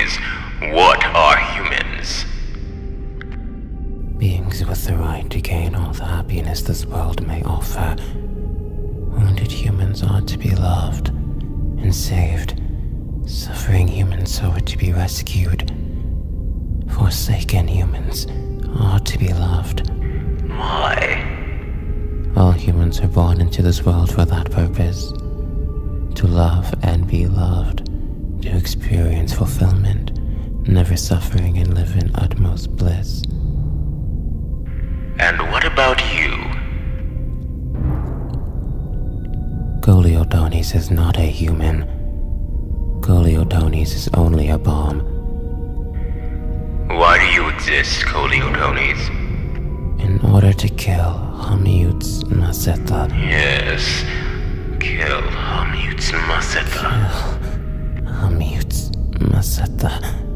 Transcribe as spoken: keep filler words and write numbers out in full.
Tonies, what are humans? Beings with the right to gain all the happiness this world may offer. Wounded humans are to be loved and saved. Suffering humans are to be rescued. Forsaken humans are to be loved. Why? All humans are born into this world for that purpose. To love and be loved. To experience fulfillment, never suffering, and live in utmost bliss. And what about you? Colio Tonies is not a human. Colio Tonies is only a bomb. Why do you exist, Colio Tonies? In order to kill Hamyut's Maseta. Yes, kill Hamyut's Maseta. Kill Hamyut's Maseta.